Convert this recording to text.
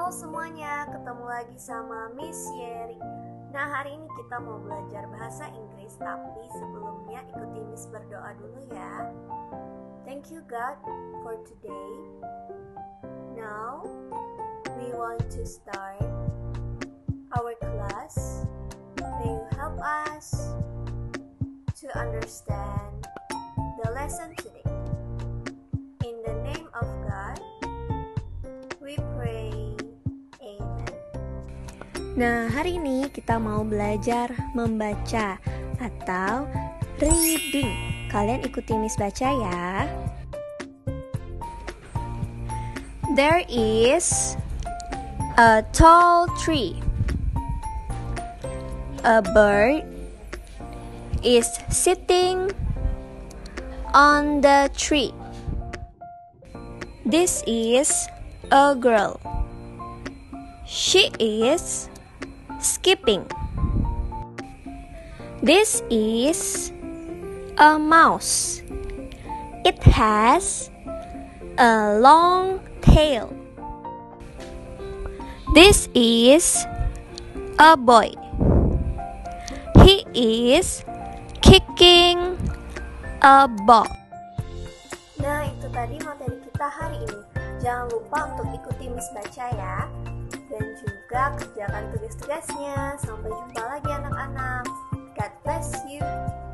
semuanya, ketemu lagi sama Miss Yeri. Nah, hari ini kita mau belajar bahasa Inggris, tapi sebelumnya ikuti Miss berdoa dulu ya. Thank you God for today. Now, we want to start our class. May you help us to understand the lesson today. In the name of God, we pray. Amen. Nah, hari ini kita mau belajar membaca atau reading. Kalian ikuti Miss baca ya. There is a tall tree. A bird is sitting on the tree. This is a girl. She is skipping. This is a mouse. It has a long tail. This is a boy. He is kicking a ball. Nah, itu tadi materi kita hari ini. Jangan lupa untuk ikuti Miss baca ya. Dan juga kerjakan tugas-tugasnya. Sampai jumpa lagi anak-anak. God bless you.